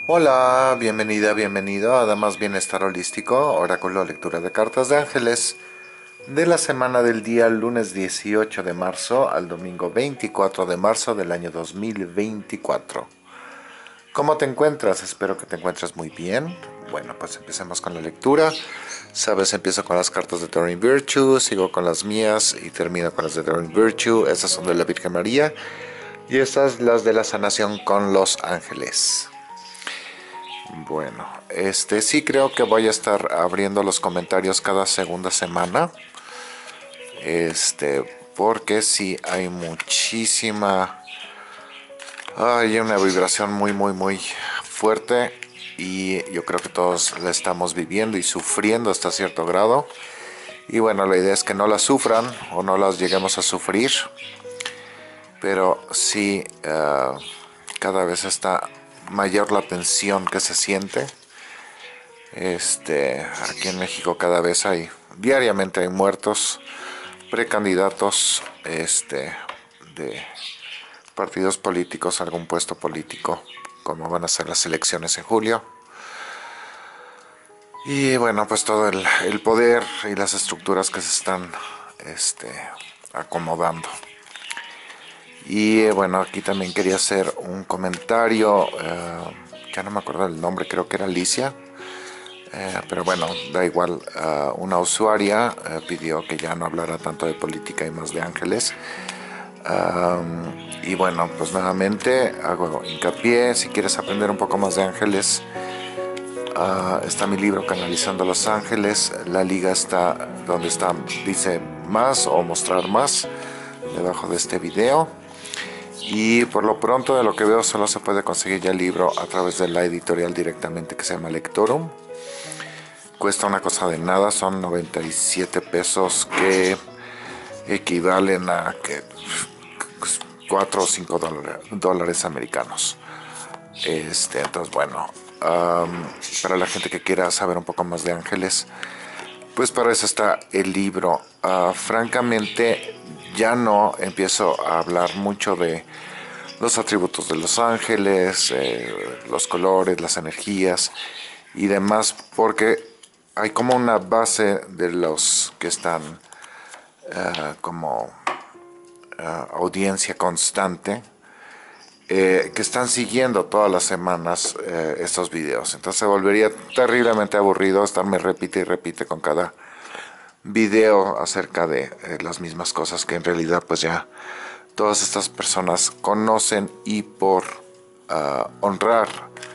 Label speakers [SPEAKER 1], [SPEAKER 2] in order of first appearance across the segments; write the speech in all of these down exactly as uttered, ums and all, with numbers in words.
[SPEAKER 1] Hola, bienvenida, bienvenido a Damas Bienestar Holístico, oráculo lectura de cartas de ángeles de la semana del día lunes dieciocho de marzo al domingo veinticuatro de marzo del año dos mil veinticuatro. ¿Cómo te encuentras? Espero que te encuentres muy bien. Bueno, pues empecemos con la lectura. Sabes, empiezo con las cartas de Doreen Virtue, sigo con las mías y termino con las de Doreen Virtue. Estas son de la Virgen María y estas las de la sanación con los ángeles. Bueno, este sí creo que voy a estar abriendo los comentarios cada segunda semana. Este, porque sí hay muchísima, hay una vibración muy, muy, muy fuerte y yo creo que todos la estamos viviendo y sufriendo hasta cierto grado. Y bueno, la idea es que no la sufran o no las lleguemos a sufrir, pero sí uh, cada vez está mayor la tensión que se siente. Este, aquí en México cada vez hay, diariamente hay muertos, precandidatos este, de partidos políticos a algún puesto político, como van a ser las elecciones en julio. Y bueno, pues todo el, el poder y las estructuras que se están este, acomodando. Y bueno, aquí también quería hacer un comentario, uh, ya no me acuerdo el nombre, creo que era Alicia. Eh, pero bueno, da igual, uh, una usuaria uh, pidió que ya no hablara tanto de política y más de ángeles. Um, y bueno, pues nuevamente hago hincapié, si quieres aprender un poco más de ángeles, uh, está mi libro Canalizando los Ángeles, la liga está donde está, dice más o mostrar más, debajo de este video. Y por lo pronto, de lo que veo, solo se puede conseguir ya el libro a través de la editorial directamente, que se llama Lectorum. Cuesta una cosa de nada, son noventa y siete pesos que equivalen a que cuatro o cinco dólares americanos. Este, entonces, bueno, um, para la gente que quiera saber un poco más de ángeles, pues para eso está el libro. Uh, francamente, ya no empiezo a hablar mucho de los atributos de los ángeles, eh, los colores, las energías y demás, porque hay como una base de los que están uh, como uh, audiencia constante, eh, que están siguiendo todas las semanas eh, estos videos. Entonces se volvería terriblemente aburrido estarme repite y repite con cada video acerca de eh, las mismas cosas que en realidad pues ya todas estas personas conocen, y por uh, honrar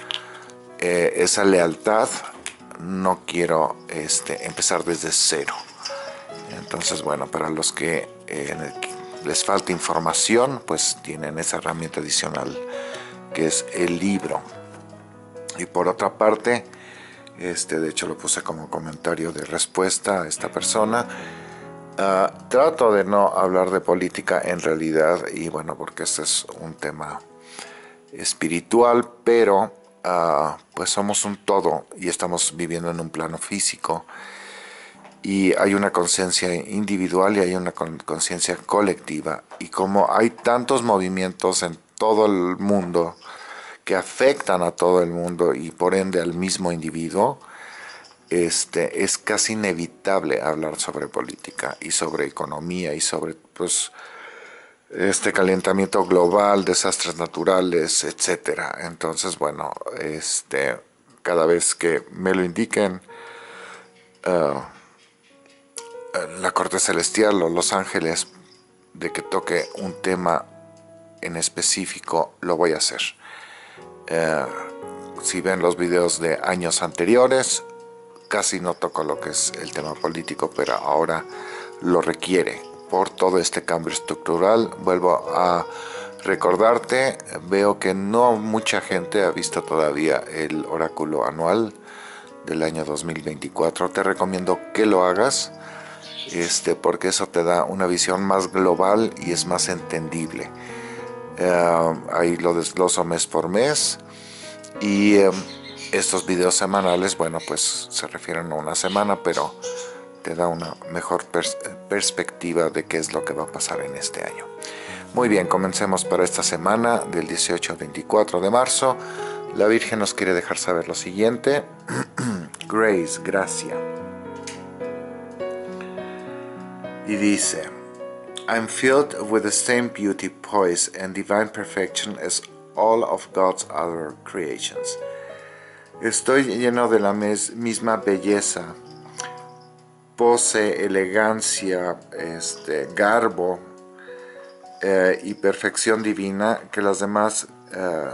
[SPEAKER 1] eh, esa lealtad no quiero este, empezar desde cero. Entonces, bueno, para los que eh, les falta información, pues tienen esa herramienta adicional que es el libro. Y por otra parte, este, de hecho lo puse como comentario de respuesta a esta persona. Uh, trato de no hablar de política en realidad, y bueno, porque este es un tema espiritual, pero uh, pues somos un todo y estamos viviendo en un plano físico, y hay una conciencia individual y hay una conciencia colectiva, y como hay tantos movimientos en todo el mundo que afectan a todo el mundo y por ende al mismo individuo, Este, es casi inevitable hablar sobre política y sobre economía y sobre pues, este calentamiento global, desastres naturales, etcétera. Entonces, bueno, este, cada vez que me lo indiquen uh, la corte celestial o los ángeles de que toque un tema en específico, lo voy a hacer. Uh, si ven los videos de años anteriores, casi no toco lo que es el tema político, pero ahora lo requiere por todo este cambio estructural. Vuelvo a recordarte, veo que no mucha gente ha visto todavía el oráculo anual del año dos mil veinticuatro. Te recomiendo que lo hagas, este, porque eso te da una visión más global y es más entendible. Uh, ahí lo desgloso mes por mes, y um, estos videos semanales, bueno, pues se refieren a una semana, pero te da una mejor pers perspectiva de qué es lo que va a pasar en este año. Muy bien, comencemos para esta semana del dieciocho al veinticuatro de marzo. La Virgen nos quiere dejar saber lo siguiente. Grace, gracia. Y dice: I'm filled with the same beauty, poise, and divine perfection as all of God's other creations. Estoy lleno de la misma belleza, pose, elegancia, este, garbo eh, y perfección divina que las demás... Eh,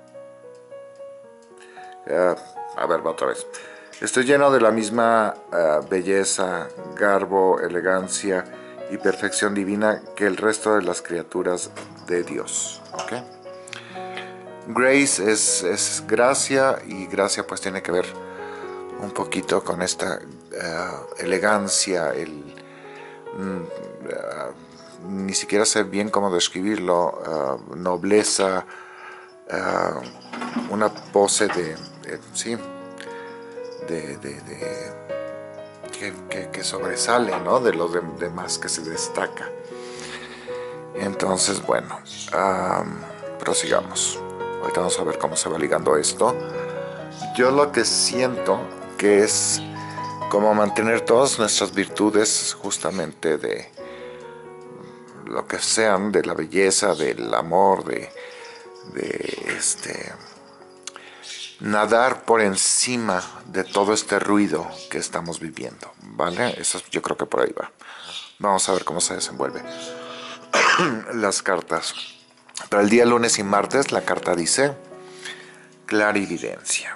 [SPEAKER 1] eh, a ver, va otra vez. Estoy lleno de la misma uh, belleza, garbo, elegancia y perfección divina que el resto de las criaturas de Dios. ¿Okay? Grace es, es gracia, y gracia pues tiene que ver un poquito con esta uh, elegancia, el, mm, uh, ni siquiera sé bien cómo describirlo, uh, nobleza, uh, una pose de, de sí, de, de, de que, que, que sobresale, ¿no? De los de, demás, que se destaca. Entonces, bueno, um, prosigamos. Ahorita vamos a ver cómo se va ligando esto. Yo lo que siento que es como mantener todas nuestras virtudes, justamente de lo que sean, de la belleza, del amor, de, de este, nadar por encima de todo este ruido que estamos viviendo, ¿vale? Eso yo creo que por ahí va. Vamos a ver cómo se desenvuelve las cartas. Para el día lunes y martes, la carta dice clarividencia.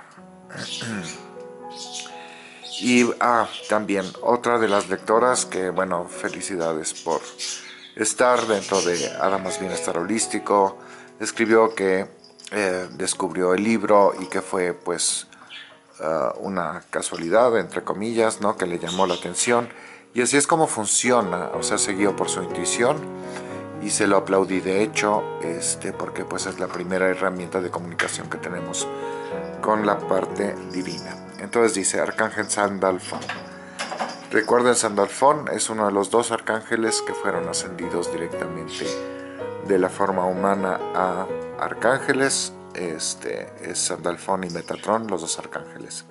[SPEAKER 1] Y ah, también otra de las lectoras que, bueno, felicidades por estar dentro de Adamas Bienestar Holístico, escribió que eh, descubrió el libro y que fue pues uh, una casualidad, entre comillas, ¿no? Que le llamó la atención, y así es como funciona. O sea, se guió por su intuición y se lo aplaudí, de hecho, este, porque pues es la primera herramienta de comunicación que tenemos con la parte divina. Entonces dice: Arcángel Sandalfón. Recuerden, Sandalfón es uno de los dos arcángeles que fueron ascendidos directamente de la forma humana a arcángeles. Este es Sandalfón y Metatrón, los dos arcángeles.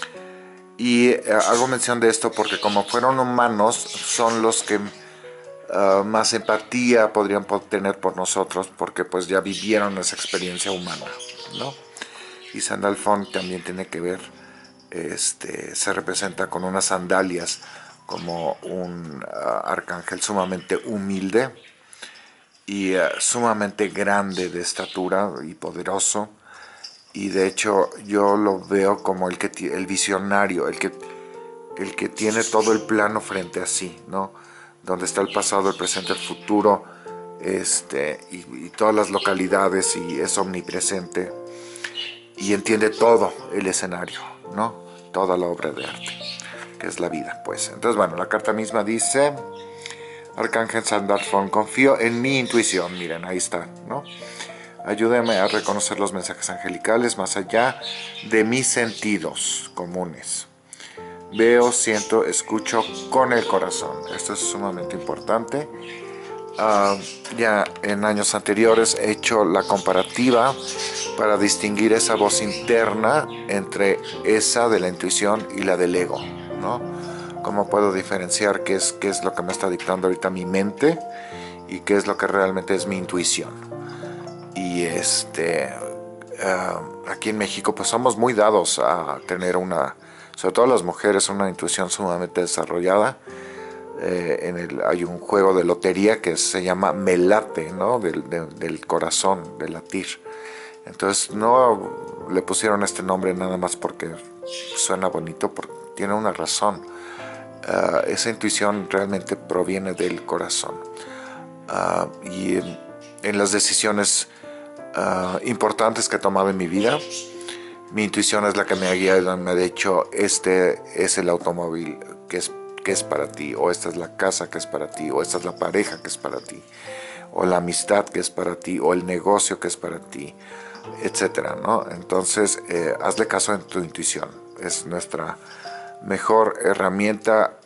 [SPEAKER 1] Y eh, hago mención de esto porque como fueron humanos, son los que uh, más empatía podrían tener por nosotros, porque pues ya vivieron esa experiencia humana, ¿no? Y Sandalfón también tiene que ver, este, se representa con unas sandalias como un uh, arcángel sumamente humilde y uh, sumamente grande de estatura y poderoso. Y de hecho yo lo veo como el, que, el visionario, el que, el que tiene todo el plano frente a sí, ¿no? Donde está el pasado, el presente, el futuro, este, y, y todas las localidades, y es omnipresente. Y entiende todo el escenario, ¿no? Toda la obra de arte, que es la vida, pues. Entonces, bueno, la carta misma dice: Arcángel Sandalfón, confío en mi intuición. Miren, ahí está, ¿no? Ayúdame a reconocer los mensajes angelicales más allá de mis sentidos comunes. Veo, siento, escucho con el corazón. Esto es sumamente importante. Uh, ya en años anteriores he hecho la comparativa para distinguir esa voz interna entre esa de la intuición y la del ego, ¿no? ¿Cómo puedo diferenciar qué es, qué es lo que me está dictando ahorita mi mente y qué es lo que realmente es mi intuición? Y este uh, aquí en México pues somos muy dados a tener una, sobre todo las mujeres, una intuición sumamente desarrollada. Eh, en el, hay un juego de lotería que se llama Melate, ¿no? Del, de, del corazón, del latir. Entonces no le pusieron este nombre nada más porque suena bonito, porque tiene una razón. Uh, esa intuición realmente proviene del corazón. Uh, y en, en las decisiones uh, importantes que he tomado en mi vida, mi intuición es la que me ha guiado y me ha dicho: este es el automóvil que es que es para ti, o esta es la casa que es para ti, o esta es la pareja que es para ti, o la amistad que es para ti, o el negocio que es para ti, etcétera, ¿no? Entonces, eh, hazle caso en tu intuición. Es nuestra mejor herramienta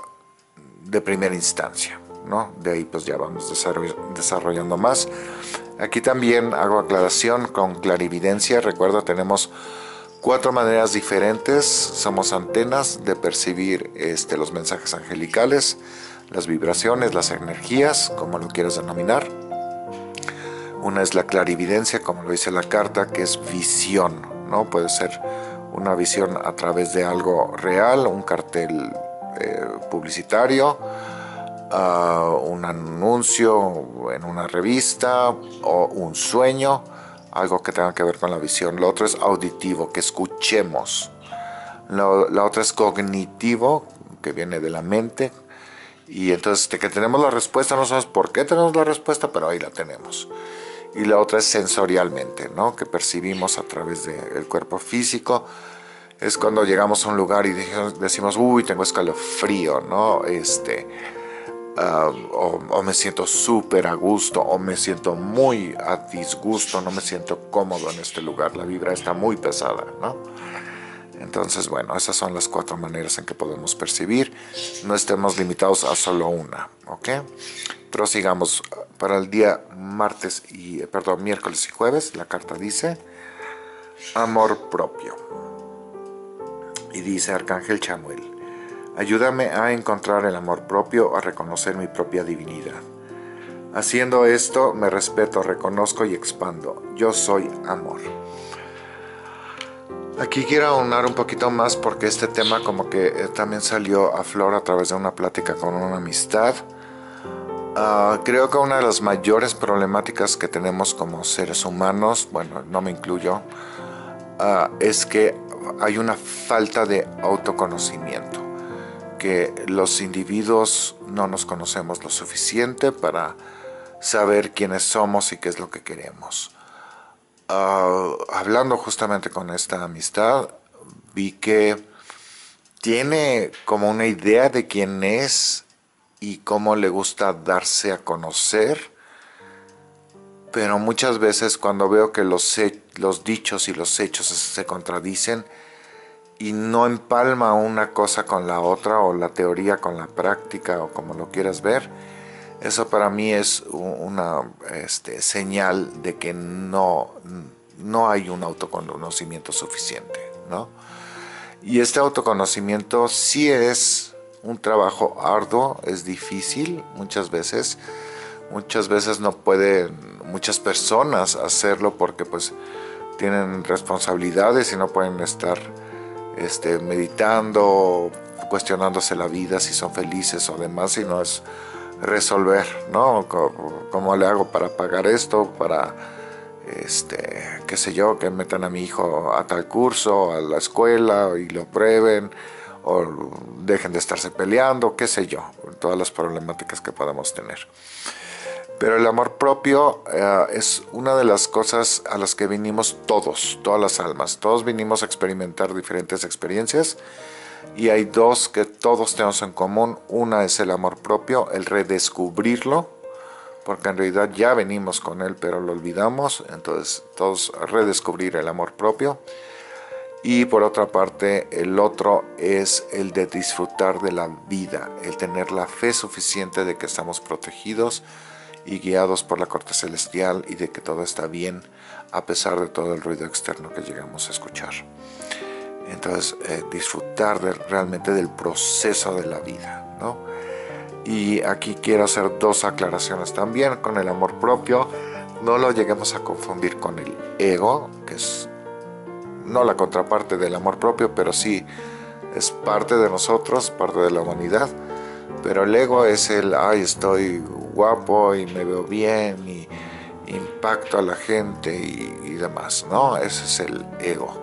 [SPEAKER 1] uh, de primera instancia, ¿no? De ahí pues ya vamos desarrollando más. Aquí también hago aclaración con clarividencia. Recuerda, tenemos cuatro maneras diferentes, somos antenas de percibir este, los mensajes angelicales, las vibraciones, las energías, como lo quieras denominar. Una es la clarividencia, como lo dice la carta, que es visión, ¿no? Puede ser una visión a través de algo real, un cartel eh, publicitario, uh, un anuncio en una revista o un sueño, algo que tenga que ver con la visión. Lo otro es auditivo, que escuchemos. Lo, la otra es cognitivo, que viene de la mente. Y entonces de que tenemos la respuesta, no sabemos por qué tenemos la respuesta, pero ahí la tenemos. Y la otra es sensorialmente, ¿no? Que percibimos a través del cuerpo físico. Es cuando llegamos a un lugar y decimos, uy, tengo escalofrío, ¿no? Este, uh, o, o me siento súper a gusto, o me siento muy a disgusto, no me siento cómodo en este lugar, la vibra está muy pesada, ¿no? Entonces, bueno, esas son las cuatro maneras en que podemos percibir. No estemos limitados a solo una, ¿ok? Prosigamos. Para el día martes y, perdón, miércoles y jueves, la carta dice amor propio. Y dice Arcángel Chamuel, ayúdame a encontrar el amor propio, a reconocer mi propia divinidad. Haciendo esto, me respeto, reconozco y expando. Yo soy amor. Aquí quiero aunar un poquito más porque este tema como que también salió a flor a través de una plática con una amistad. Uh, creo que una de las mayores problemáticas que tenemos como seres humanos, bueno, no me incluyo, uh, es que hay una falta de autoconocimiento, que los individuos no nos conocemos lo suficiente para saber quiénes somos y qué es lo que queremos. Uh, hablando justamente con esta amistad, vi que tiene como una idea de quién es y cómo le gusta darse a conocer, pero muchas veces cuando veo que los, los dichos y los hechos se contradicen y no empalma una cosa con la otra, o la teoría con la práctica, o como lo quieras ver, eso para mí es una este, señal de que no, no hay un autoconocimiento suficiente, ¿no? Y este autoconocimiento sí es un trabajo arduo, es difícil muchas veces. Muchas veces no pueden muchas personas hacerlo porque pues tienen responsabilidades y no pueden estar este, meditando, cuestionándose la vida, si son felices o demás, sino es resolver, ¿no? ¿Cómo le hago para pagar esto? Para, este, qué sé yo, que metan a mi hijo a tal curso, a la escuela y lo prueben, o dejen de estarse peleando, qué sé yo, todas las problemáticas que podamos tener. Pero el amor propio uh, es una de las cosas a las que vinimos todos, todas las almas. Todos vinimos a experimentar diferentes experiencias y hay dos que todos tenemos en común. Una es el amor propio, el redescubrirlo, porque en realidad ya venimos con él, pero lo olvidamos. Entonces todos redescubrir el amor propio. Y por otra parte, el otro es el de disfrutar de la vida, el tener la fe suficiente de que estamos protegidos y guiados por la corte celestial y de que todo está bien a pesar de todo el ruido externo que llegamos a escuchar. Entonces, eh, disfrutar de, realmente del proceso de la vida, ¿no? Y aquí quiero hacer dos aclaraciones también con el amor propio. No lo lleguemos a confundir con el ego, que es no la contraparte del amor propio, pero sí es parte de nosotros, parte de la humanidad. Pero el ego es el, ay, estoy guapo y me veo bien y impacto a la gente y, y demás, ¿no? Ese es el ego.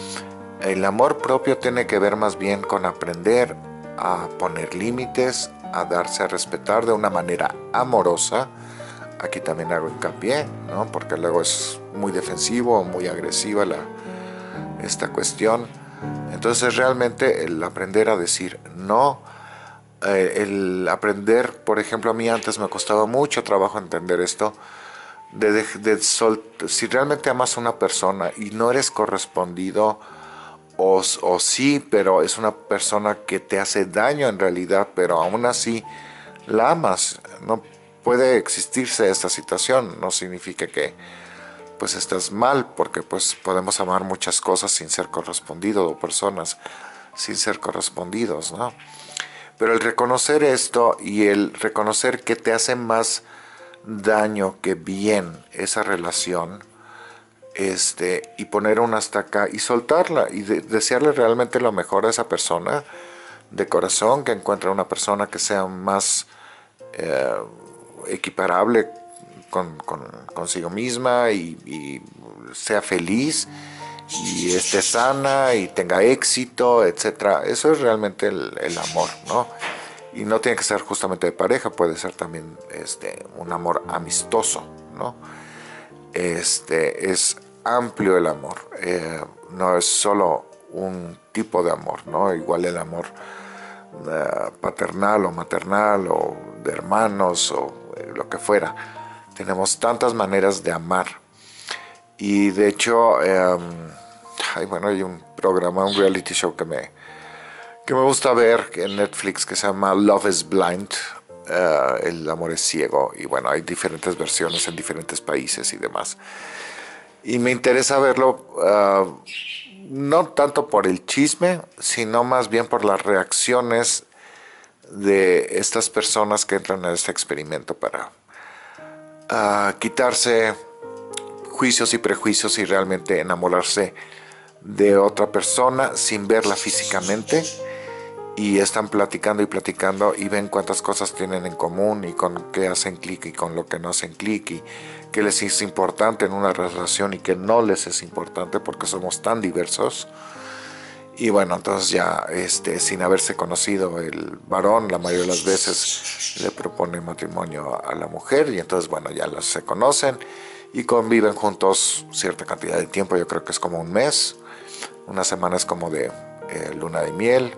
[SPEAKER 1] El amor propio tiene que ver más bien con aprender a poner límites, a darse a respetar de una manera amorosa. Aquí también hago hincapié, ¿no? Porque luego es muy defensivo o muy agresiva la esta cuestión. Entonces realmente el aprender a decir no, eh, el aprender, por ejemplo, a mí antes me costaba mucho trabajo entender esto, de, de, de sol, si realmente amas a una persona y no eres correspondido, o, o sí, pero es una persona que te hace daño en realidad, pero aún así la amas, no puede existirse esta situación, no significa que pues estás mal, porque pues podemos amar muchas cosas sin ser correspondidos, o personas sin ser correspondidos, ¿no? Pero el reconocer esto y el reconocer que te hace más daño que bien esa relación, este, y poner una hasta acá y soltarla y de, desearle realmente lo mejor a esa persona de corazón, que encuentre una persona que sea más eh, equiparable con, con, consigo misma y, y sea feliz y esté sana y tenga éxito, etcétera. Eso es realmente el, el amor, ¿no? Y no tiene que ser justamente de pareja, puede ser también este, un amor amistoso, ¿no? Este, es amplio el amor, eh, no es solo un tipo de amor, ¿no? Igual el amor uh, paternal o maternal o de hermanos o eh, lo que fuera. Tenemos tantas maneras de amar. Y de hecho, eh, ay, bueno, hay un programa, un reality show que me, que me gusta ver en Netflix que se llama Love is Blind. Uh, el amor es ciego. Y bueno, hay diferentes versiones en diferentes países y demás. Y me interesa verlo uh, no tanto por el chisme, sino más bien por las reacciones de estas personas que entran en este experimento para uh, quitarse juicios y prejuicios y realmente enamorarse de otra persona sin verla físicamente, y están platicando y platicando y ven cuántas cosas tienen en común y con qué hacen clic y con lo que no hacen clic y qué les es importante en una relación y qué no les es importante porque somos tan diversos. Y bueno, entonces ya este, sin haberse conocido, el varón la mayoría de las veces le propone matrimonio a la mujer y entonces bueno, ya las se conocen y conviven juntos cierta cantidad de tiempo. Yo creo que es como un mes, una semana es como de eh, luna de miel,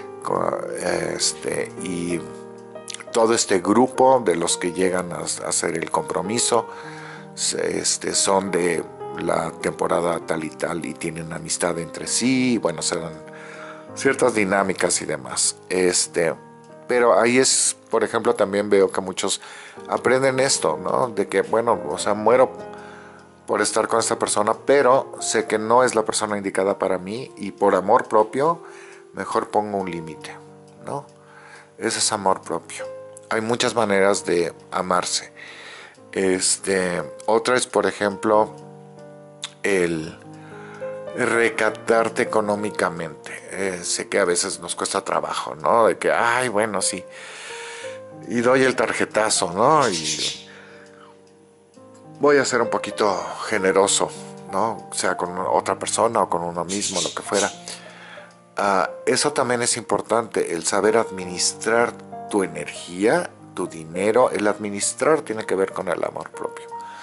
[SPEAKER 1] este, y todo este grupo de los que llegan a, a hacer el compromiso este, son de la temporada tal y tal y tienen amistad entre sí, y bueno, se dan ciertas dinámicas y demás. Este, pero ahí es, por ejemplo, también veo que muchos aprenden esto, ¿no? De que, bueno, o sea, muero por estar con esta persona, pero sé que no es la persona indicada para mí y por amor propio, mejor pongo un límite, ¿no? Ese es amor propio. Hay muchas maneras de amarse. Este, otra es, por ejemplo, el recatarte económicamente. Eh, sé que a veces nos cuesta trabajo, ¿no? De que, ay, bueno, sí. Y doy el tarjetazo, ¿no? Y voy a ser un poquito generoso, ¿no? Sea con otra persona o con uno mismo, lo que fuera. Uh, eso también es importante, el saber administrar tu energía, tu dinero. El administrar tiene que ver con el amor propio.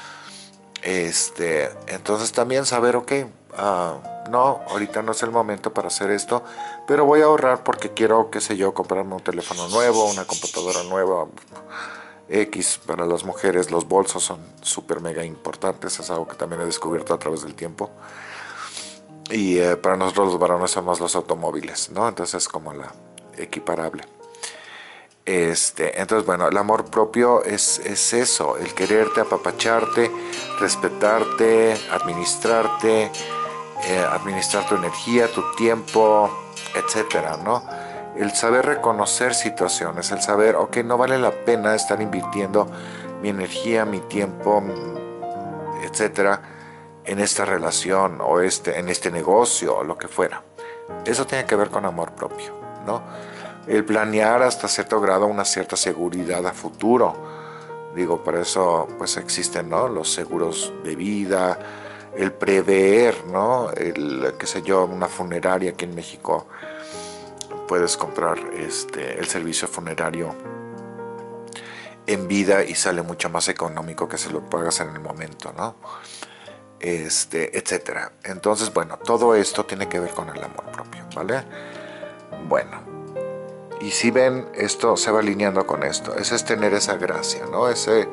[SPEAKER 1] Este, entonces también saber, ok, uh, no, ahorita no es el momento para hacer esto, pero voy a ahorrar porque quiero, qué sé yo, comprarme un teléfono nuevo, una computadora nueva, X. Para las mujeres los bolsos son súper mega importantes, es algo que también he descubierto a través del tiempo. Y eh, para nosotros los varones somos los automóviles, ¿no? Entonces es como la equiparable. Este, entonces, bueno, el amor propio es, es eso, el quererte, apapacharte, respetarte, administrarte, eh, administrar tu energía, tu tiempo, etcétera, ¿no? El saber reconocer situaciones, el saber, ok, no vale la pena estar invirtiendo mi energía, mi tiempo, etcétera, en esta relación o este, en este negocio o lo que fuera. Eso tiene que ver con amor propio, ¿no? El planear hasta cierto grado una cierta seguridad a futuro. Digo, para eso pues existen, ¿no? Los seguros de vida, el prever, ¿no? El, qué sé yo, una funeraria aquí en México. Puedes comprar este, el servicio funerario en vida y sale mucho más económico que si lo pagas en el momento, ¿no? Este, etcétera. Entonces, bueno, todo esto tiene que ver con el amor propio, ¿vale? Bueno, y si ven, esto se va alineando con esto. Ese es tener esa gracia, ¿no? Ese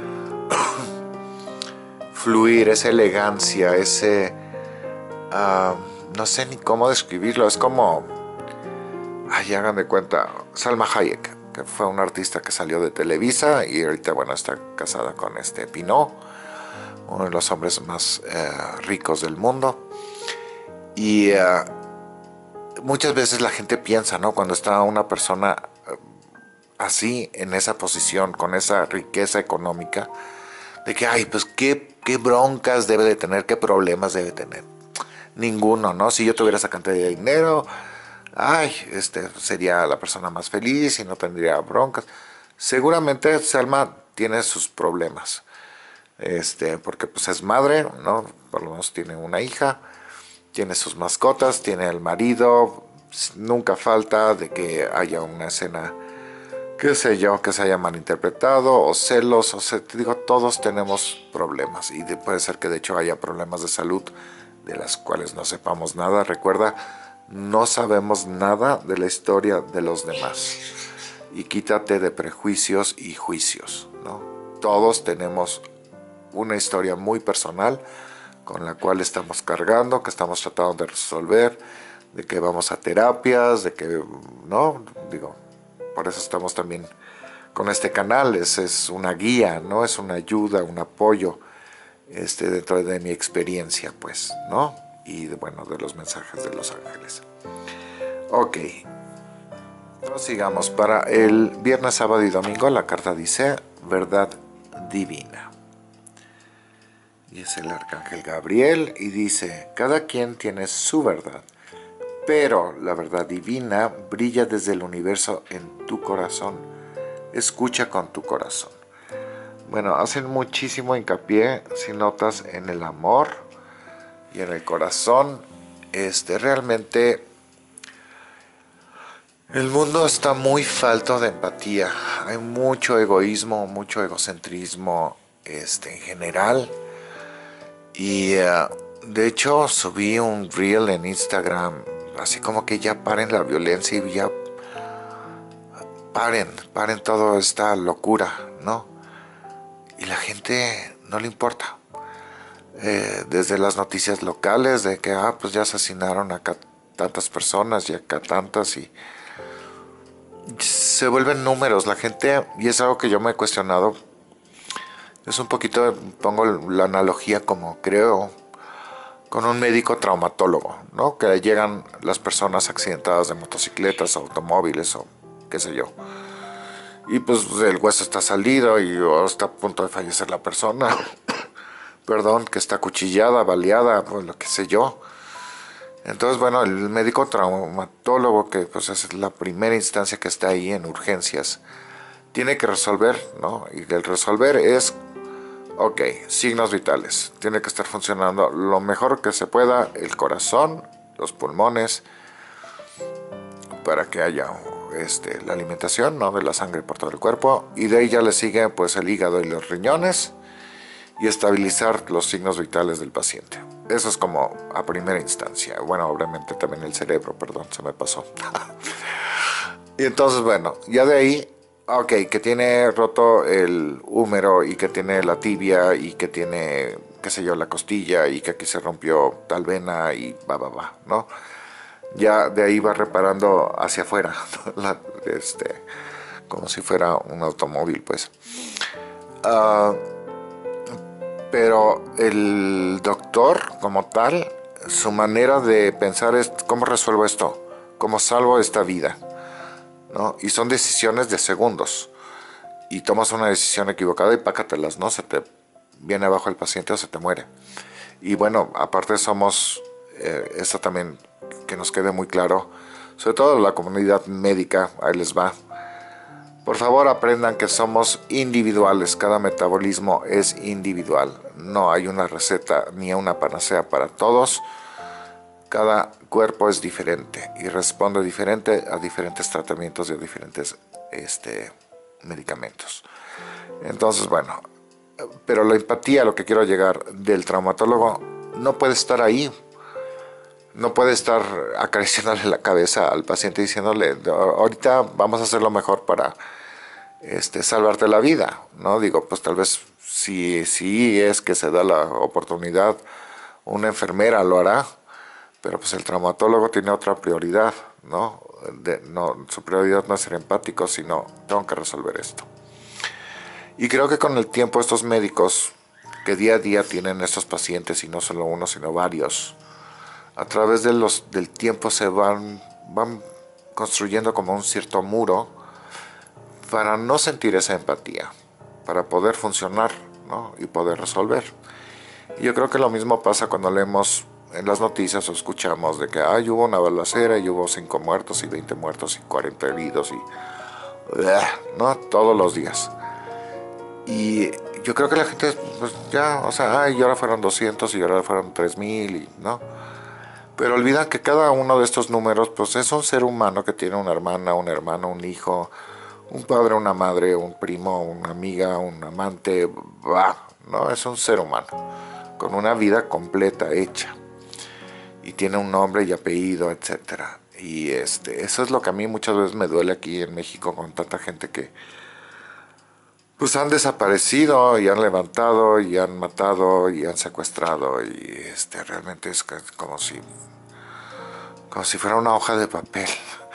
[SPEAKER 1] fluir, esa elegancia, ese... Uh, no sé ni cómo describirlo. Es como... Ay, hagan de cuenta, Salma Hayek. que fue una artista que salió de Televisa y ahorita, bueno, está casada con este Pinot, uno de los hombres más eh, ricos del mundo. Y eh, muchas veces la gente piensa, ¿no? Cuando está una persona eh, así, en esa posición, con esa riqueza económica, de que, ay, pues qué, qué broncas debe de tener, qué problemas debe tener. Ninguno, ¿no? Si yo tuviera esa cantidad de dinero, ay, este, sería la persona más feliz y no tendría broncas. Seguramente Selma tiene sus problemas, este, porque pues es madre, ¿no? Por lo menos tiene una hija, tiene sus mascotas, tiene el marido, nunca falta de que haya una escena, qué sé yo, que se haya malinterpretado, o celos, o sea, te digo, todos tenemos problemas, y de, puede ser que de hecho haya problemas de salud de las cuales no sepamos nada. Recuerda, no sabemos nada de la historia de los demás, y quítate de prejuicios y juicios, ¿no? Todos tenemos una historia muy personal con la cual estamos cargando, que estamos tratando de resolver, de que vamos a terapias, de que, no, digo, por eso estamos también con este canal, es, es una guía, ¿no? Es una ayuda, un apoyo, este, dentro de mi experiencia, pues, ¿no? Y, de, bueno, de los mensajes de los ángeles. Ok. Sigamos. Para el viernes, sábado y domingo, la carta dice verdad divina. Y es el arcángel Gabriel y dice, cada quien tiene su verdad, pero la verdad divina brilla desde el universo en tu corazón. Escucha con tu corazón. Bueno, hacen muchísimo hincapié, si notas, en el amor y en el corazón. Este, realmente el mundo está muy falto de empatía. Hay mucho egoísmo, mucho egocentrismo, este, en general. Y uh, de hecho subí un reel en Instagram, así como que ya paren la violencia y ya paren, paren toda esta locura, ¿no? Y la gente no le importa. Eh, desde las noticias locales de que, ah, pues ya asesinaron acá tantas personas y acá tantas, y se vuelven números. La gente, y es algo que yo me he cuestionado, es un poquito, pongo la analogía como creo, con un médico traumatólogo, ¿no? Que llegan las personas accidentadas de motocicletas, automóviles o qué sé yo. Y pues el hueso está salido y oh, está a punto de fallecer la persona. Perdón, que está acuchillada, baleada, pues lo que sé yo. Entonces, bueno, el médico traumatólogo, que pues es la primera instancia que está ahí en urgencias, tiene que resolver, ¿no? Y el resolver es, ok, signos vitales. Tiene que estar funcionando lo mejor que se pueda el corazón, los pulmones, para que haya este, la alimentación, ¿no? De la sangre por todo el cuerpo. Y de ahí ya le sigue pues el hígado y los riñones, y estabilizar los signos vitales del paciente. Eso es como a primera instancia. Bueno, obviamente también el cerebro, perdón, se me pasó. Y entonces, bueno, ya de ahí, ok, que tiene roto el húmero y que tiene la tibia y que tiene, qué sé yo, la costilla y que aquí se rompió tal vena y va, va, va, ¿no? Ya de ahí va reparando hacia afuera, la, este, como si fuera un automóvil, pues. Uh, pero el doctor como tal, su manera de pensar es cómo resuelvo esto, cómo salvo esta vida, ¿no? Y son decisiones de segundos, y tomas una decisión equivocada y pácatelas, ¿no? Se te viene abajo el paciente o se te muere. Y bueno, aparte somos, eh, eso también que nos quede muy claro, sobre todo la comunidad médica, ahí les va. Por favor, aprendan que somos individuales, cada metabolismo es individual. No hay una receta ni una panacea para todos. Cada cuerpo es diferente y responde diferente a diferentes tratamientos y a diferentes este, medicamentos. Entonces, bueno, pero la empatía, lo que quiero llegar del traumatólogo, no puede estar ahí. No puede estar acariciándole la cabeza al paciente diciéndole, ahorita vamos a hacer lo mejor para este, salvarte la vida, ¿no? Digo, pues tal vez si, si es que se da la oportunidad, una enfermera lo hará, pero pues el traumatólogo tiene otra prioridad, ¿no? de, no, su prioridad no es ser empático, sino tengo que resolver esto. Y creo que con el tiempo estos médicos que día a día tienen estos pacientes, y no solo uno, sino varios, a través de los, del tiempo se van, van construyendo como un cierto muro para no sentir esa empatía, para poder funcionar, ¿no? Y poder resolver. Y yo creo que lo mismo pasa cuando leemos en las noticias o escuchamos de que ay, hubo una balacera y hubo cinco muertos y veinte muertos y cuarenta heridos y ¿no? Todos los días. Y yo creo que la gente pues ya, o sea, ay, y ahora fueron doscientos y ahora fueron tres mil y no. Pero olvidan que cada uno de estos números pues es un ser humano que tiene una hermana, un hermano, un hijo, un padre, una madre, un primo, una amiga, un amante, bah, no, es un ser humano con una vida completa hecha y tiene un nombre y apellido, etcétera. Y este, eso es lo que a mí muchas veces me duele aquí en México con tanta gente que pues han desaparecido y han levantado y han matado y han secuestrado y este realmente es como si como si fuera una hoja de papel.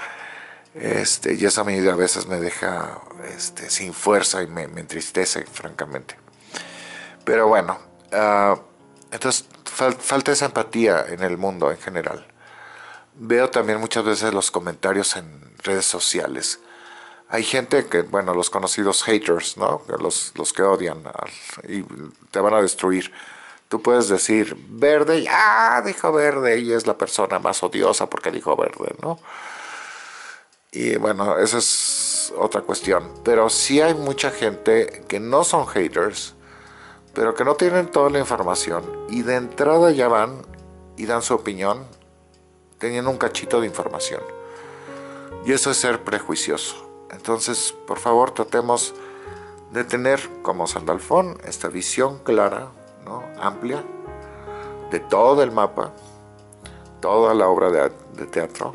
[SPEAKER 1] Este, y eso a mí a veces me deja este, sin fuerza y me, me entristece, francamente. Pero bueno, uh, entonces fal falta esa empatía en el mundo en general. Veo también muchas veces los comentarios en redes sociales. Hay gente que, bueno, los conocidos haters, ¿no? Los, los que odian y te van a destruir. Tú puedes decir verde y ah, dijo verde y es la persona más odiosa porque dijo verde, ¿no? Y bueno, esa es otra cuestión. Pero sí hay mucha gente que no son haters, pero que no tienen toda la información y de entrada ya van y dan su opinión teniendo un cachito de información. Y eso es ser prejuicioso. Entonces, por favor, tratemos de tener, como Sandalfón, esta visión clara, ¿no? Amplia, de todo el mapa, toda la obra de, de teatro.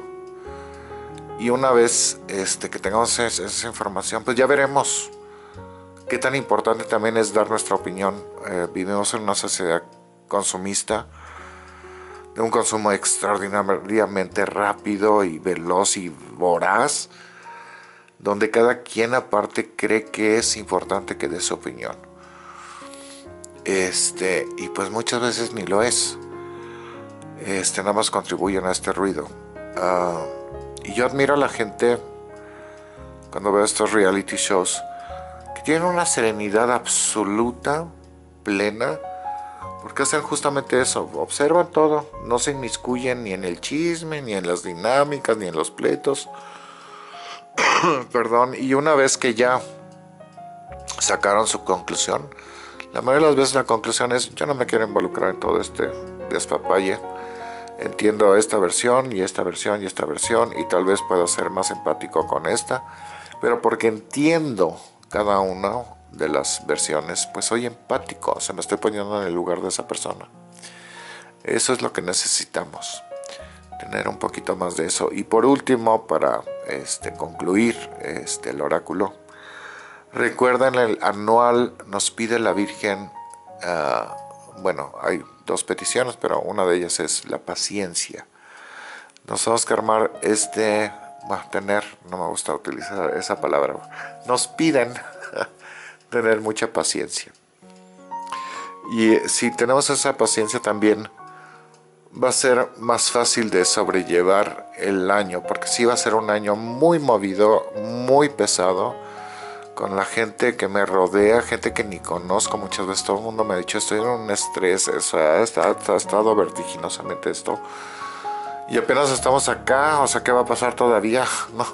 [SPEAKER 1] Y una vez este, que tengamos esa, esa información, pues ya veremos qué tan importante también es dar nuestra opinión. Eh, vivimos en una sociedad consumista, de un consumo extraordinariamente rápido y veloz y voraz, donde cada quien aparte cree que es importante que dé su opinión. Este, y pues muchas veces ni lo es. Este, nada más contribuyen a este ruido. Uh, y yo admiro a la gente cuando veo estos reality shows que tienen una serenidad absoluta, plena, porque hacen justamente eso, observan todo, no se inmiscuyen ni en el chisme, ni en las dinámicas, ni en los pleitos. Perdón, y una vez que ya sacaron su conclusión, la mayoría de las veces la conclusión es yo no me quiero involucrar en todo este despapalle, entiendo esta versión y esta versión y esta versión y tal vez pueda ser más empático con esta, pero porque entiendo cada una de las versiones, pues soy empático, o sea, me estoy poniendo en el lugar de esa persona. Eso es lo que necesitamos, tener un poquito más de eso. Y por último, para este, concluir este, el oráculo, recuerden el anual nos pide la Virgen, uh, bueno, hay dos peticiones, pero una de ellas es la paciencia. Nos vamos a armar este, bueno, tener, no me gusta utilizar esa palabra, nos piden tener mucha paciencia. Y si tenemos esa paciencia también va a ser más fácil de sobrellevar el año, porque sí va a ser un año muy movido, muy pesado, con la gente que me rodea, gente que ni conozco. Muchas veces todo el mundo me ha dicho estoy en un estrés, o sea, está, ha estado vertiginosamente esto y apenas estamos acá, o sea, ¿qué va a pasar todavía? No,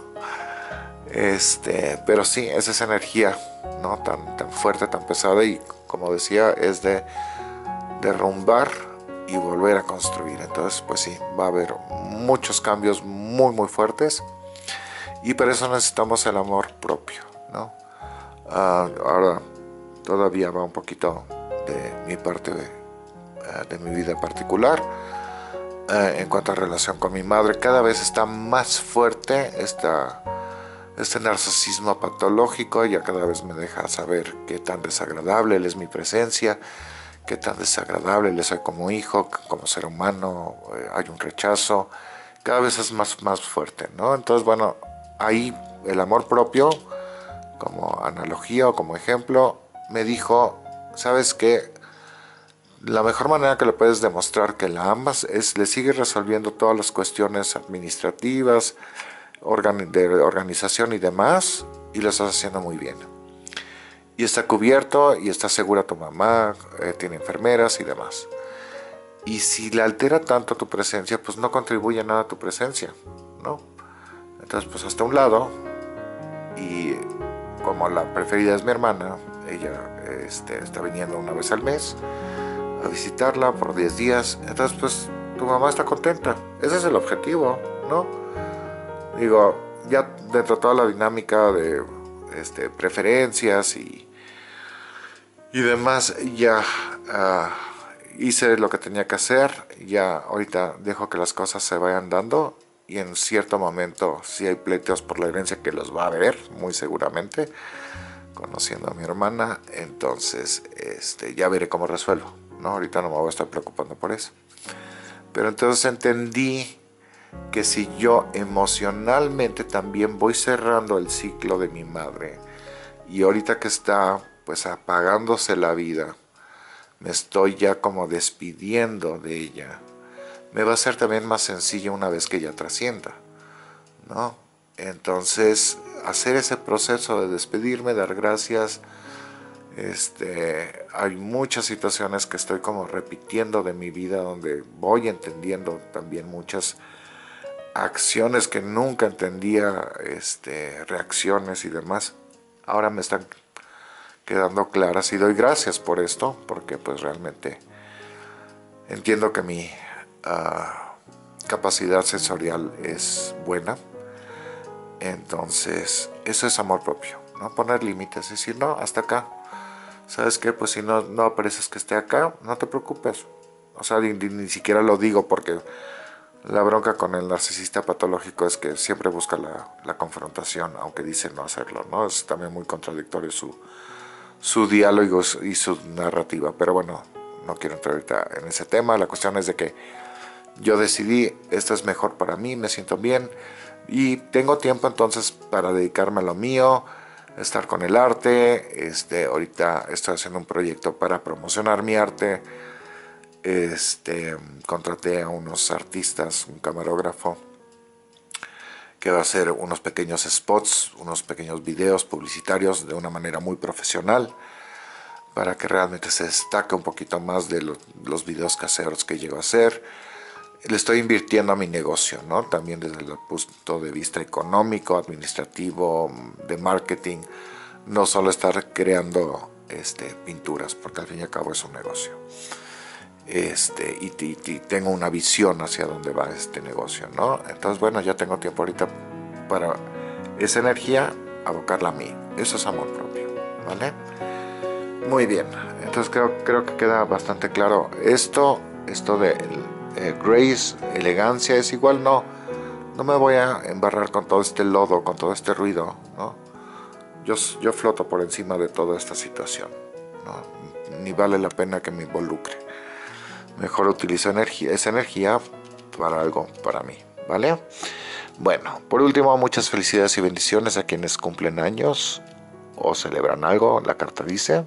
[SPEAKER 1] este, pero sí, es esa energía, ¿no? Tan, tan fuerte, tan pesada y como decía, es de derrumbar y volver a construir. Entonces, pues sí, va a haber muchos cambios muy, muy fuertes y para eso necesitamos el amor propio, ¿no? Uh, ahora todavía va un poquito de mi parte de, uh, de mi vida particular. Uh, en cuanto a relación con mi madre, cada vez está más fuerte esta, este narcisismo patológico. Ya cada vez me deja saber qué tan desagradable es mi presencia, qué tan desagradable le soy como hijo, como ser humano. Eh, hay un rechazo, cada vez es más, más fuerte, ¿no? Entonces, bueno, ahí el amor propio, como analogía o como ejemplo, me dijo, ¿sabes qué? La mejor manera que le puedes demostrar que la amas es le sigues resolviendo todas las cuestiones administrativas, organi de organización y demás, y lo estás haciendo muy bien. Y está cubierto y está segura tu mamá, eh, tiene enfermeras y demás. Y si le altera tanto tu presencia, pues no contribuye nada a tu presencia, ¿no? Entonces, pues hasta un lado, y como la preferida es mi hermana, ella este, está viniendo una vez al mes a visitarla por diez días, entonces pues tu mamá está contenta, ese es el objetivo, ¿no? Digo, ya dentro de toda la dinámica de este, preferencias y, y demás, ya uh, hice lo que tenía que hacer, ya ahorita dejo que las cosas se vayan dando y en cierto momento si hay pleitos por la herencia, que los va a haber muy seguramente, conociendo a mi hermana, entonces este, ya veré cómo resuelvo, ¿no? Ahorita no me voy a estar preocupando por eso. Pero entonces entendí que si yo emocionalmente también voy cerrando el ciclo de mi madre y ahorita que está pues apagándose la vida, me estoy ya como despidiendo de ella, me va a ser también más sencillo una vez que ella trascienda, ¿no? Entonces hacer ese proceso de despedirme, dar gracias, este, hay muchas situaciones que estoy como repitiendo de mi vida donde voy entendiendo también muchas acciones que nunca entendía, este, reacciones y demás, ahora me están quedando claras y doy gracias por esto, porque pues realmente entiendo que mi uh, capacidad sensorial es buena, entonces eso es amor propio, ¿no? Poner límites, decir no, hasta acá, ¿sabes qué? Pues si no, no apareces que esté acá, no te preocupes, o sea, ni, ni siquiera lo digo porque la bronca con el narcisista patológico es que siempre busca la, la confrontación, aunque dice no hacerlo, ¿no? Es también muy contradictorio su, su diálogo y su narrativa, pero bueno, no quiero entrar ahorita en ese tema. La cuestión es de que yo decidí, esto es mejor para mí, me siento bien y tengo tiempo entonces para dedicarme a lo mío, estar con el arte. Este, ahorita estoy haciendo un proyecto para promocionar mi arte. Este, contraté a unos artistas, un camarógrafo que va a hacer unos pequeños spots, unos pequeños videos publicitarios de una manera muy profesional para que realmente se destaque un poquito más de lo, los videos caseros que llego a hacer. Le estoy invirtiendo a mi negocio, ¿no? También desde el punto de vista económico, administrativo, de marketing, no solo estar creando este, pinturas, porque al fin y al cabo es un negocio. Este, y, y, y tengo una visión hacia dónde va este negocio, ¿no? Entonces, bueno, ya tengo tiempo ahorita para esa energía abocarla a mí. Eso es amor propio, ¿vale? Muy bien, entonces creo, creo que queda bastante claro esto, esto de eh, grace, elegancia, es igual, no, no me voy a embarrar con todo este lodo, con todo este ruido, ¿no? Yo, yo floto por encima de toda esta situación, ¿no? Ni vale la pena que me involucre. Mejor utilizo energía, esa energía para algo, para mí, ¿vale? Bueno, por último, muchas felicidades y bendiciones a quienes cumplen años o celebran algo. La carta dice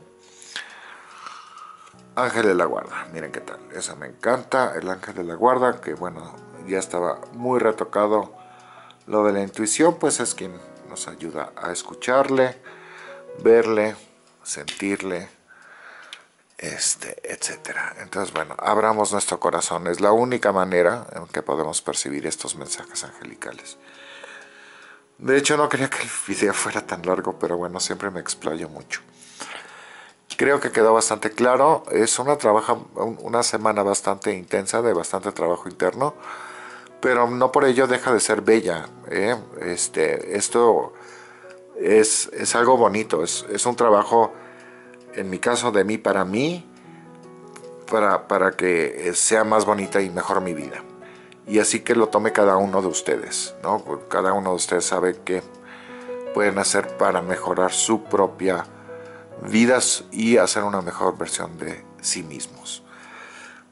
[SPEAKER 1] Ángel de la Guarda, miren qué tal, esa me encanta, el Ángel de la Guarda, que bueno, ya estaba muy retocado. Lo de la intuición, pues es quien nos ayuda a escucharle, verle, sentirle, este, etcétera. Entonces, bueno, abramos nuestro corazón, es la única manera en que podemos percibir estos mensajes angelicales. De hecho, no quería que el video fuera tan largo, pero bueno, siempre me explayo mucho. Creo que quedó bastante claro, es una, trabaja, una semana bastante intensa, de bastante trabajo interno, pero no por ello deja de ser bella, ¿eh? Este, esto es, es algo bonito, es, es un trabajo, en mi caso, de mí para mí, para, para que sea más bonita y mejor mi vida. Y así que lo tome cada uno de ustedes, ¿no? Cada uno de ustedes sabe qué pueden hacer para mejorar su propia vidas y hacer una mejor versión de sí mismos.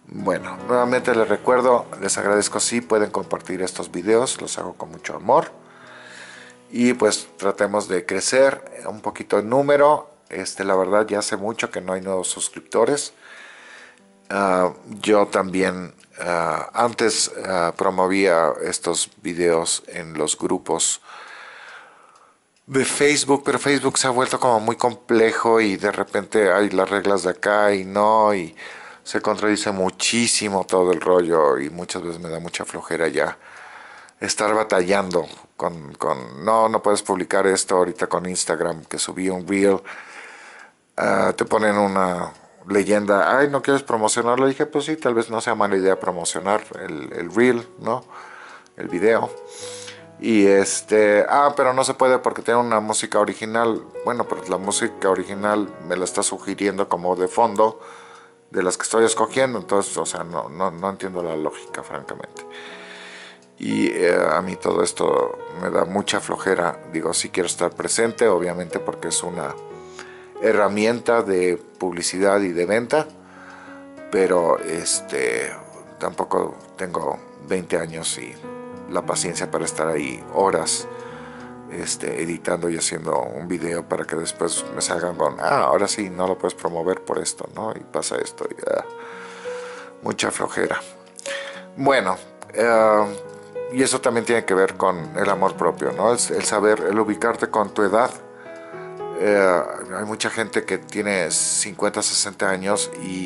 [SPEAKER 1] Bueno, nuevamente les recuerdo, les agradezco si pueden compartir estos videos, los hago con mucho amor. Y pues tratemos de crecer un poquito en número. Este, la verdad ya hace mucho que no hay nuevos suscriptores. Uh, yo también uh, antes uh, promovía estos videos en los grupos de Facebook, pero Facebook se ha vuelto como muy complejo y de repente hay las reglas de acá y no, y se contradice muchísimo todo el rollo y muchas veces me da mucha flojera ya estar batallando con, con no, no puedes publicar esto ahorita con Instagram, que subí un reel, uh, te ponen una leyenda, ay, ¿no quieres promocionarlo? Le dije, pues sí, tal vez no sea mala idea promocionar el, el reel, ¿no? El video. Y este, ah, pero no se puede porque tiene una música original. Bueno, pero la música original me la está sugiriendo como de fondo de las que estoy escogiendo. Entonces, o sea, no, no, no entiendo la lógica, francamente. Y eh, a mí todo esto me da mucha flojera. Digo, sí quiero estar presente, obviamente, porque es una herramienta de publicidad y de venta. Pero este, tampoco tengo veinte años y la paciencia para estar ahí horas este, editando y haciendo un video para que después me salgan con, ah, ahora sí, no lo puedes promover por esto, ¿no? Y pasa esto, y, ah, mucha flojera. Bueno, uh, y eso también tiene que ver con el amor propio, ¿no? El, el saber, el ubicarte con tu edad. Uh, hay mucha gente que tiene cincuenta, sesenta años y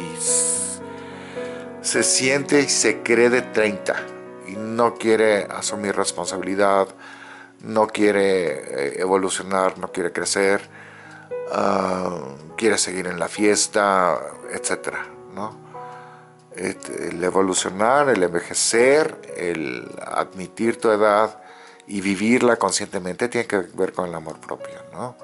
[SPEAKER 1] se siente y se cree de treinta. Y no quiere asumir responsabilidad, no quiere eh, evolucionar, no quiere crecer, uh, quiere seguir en la fiesta, etcétera, ¿no? El evolucionar, el envejecer, el admitir tu edad y vivirla conscientemente tiene que ver con el amor propio, ¿no?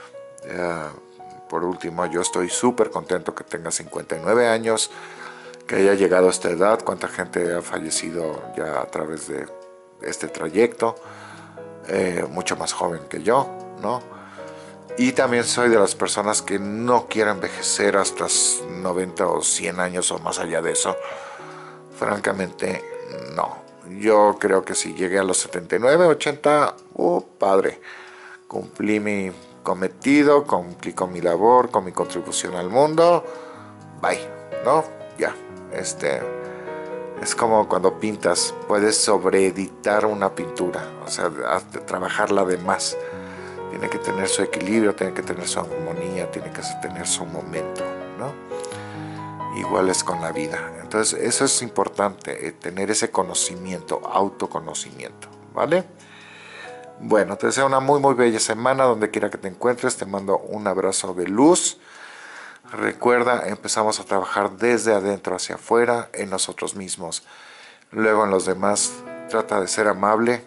[SPEAKER 1] Uh, por último, yo estoy súper contento que tenga cincuenta y nueve años, que haya llegado a esta edad, cuánta gente ha fallecido ya a través de este trayecto, eh, mucho más joven que yo, ¿no? Y también soy de las personas que no quiero envejecer hasta noventa o cien años o más allá de eso. Francamente, no. Yo creo que si llegué a los setenta y nueve, ochenta, ¡uh, padre! Cumplí mi cometido, cumplí con mi labor, con mi contribución al mundo, bye, ¿no? Ya. Este, es como cuando pintas, puedes sobreeditar una pintura, o sea, trabajarla de más. Tiene que tener su equilibrio, tiene que tener su armonía, tiene que tener su momento, ¿no? Igual es con la vida. Entonces, eso es importante, eh, tener ese conocimiento, autoconocimiento, ¿vale? Bueno, te deseo una muy, muy bella semana, donde quiera que te encuentres. Te mando un abrazo de luz. Recuerda, empezamos a trabajar desde adentro hacia afuera, en nosotros mismos, luego en los demás. Trata de ser amable.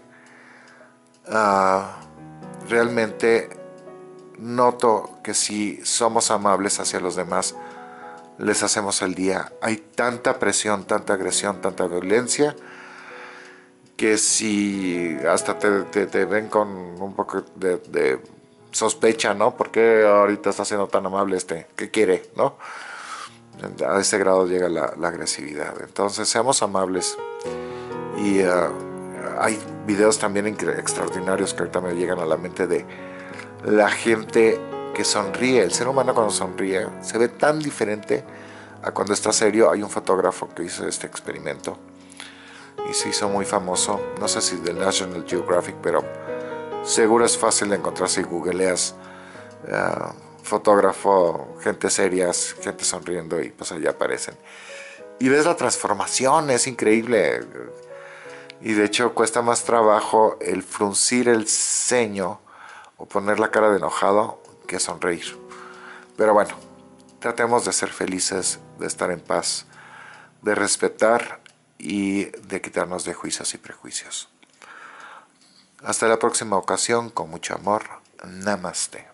[SPEAKER 1] Uh, realmente noto que si somos amables hacia los demás, les hacemos el día. Hay tanta presión, tanta agresión, tanta violencia, que si hasta te, te, te ven con un poco de... de sospecha, ¿no? ¿Por qué ahorita está siendo tan amable este? ¿Qué quiere, no? A ese grado llega la, la agresividad. Entonces, seamos amables. Y uh, hay videos también extraordinarios que ahorita me llegan a la mente de la gente que sonríe. El ser humano cuando sonríe se ve tan diferente a cuando está serio. Hay un fotógrafo que hizo este experimento y se hizo muy famoso. No sé si del National Geographic, pero seguro es fácil de encontrar si googleas uh, fotógrafo, gente serias, gente sonriendo, y pues allá aparecen. Y ves la transformación, es increíble. Y de hecho cuesta más trabajo el fruncir el ceño o poner la cara de enojado que sonreír. Pero bueno, tratemos de ser felices, de estar en paz, de respetar y de quitarnos de juicios y prejuicios. Hasta la próxima ocasión, con mucho amor. Namaste.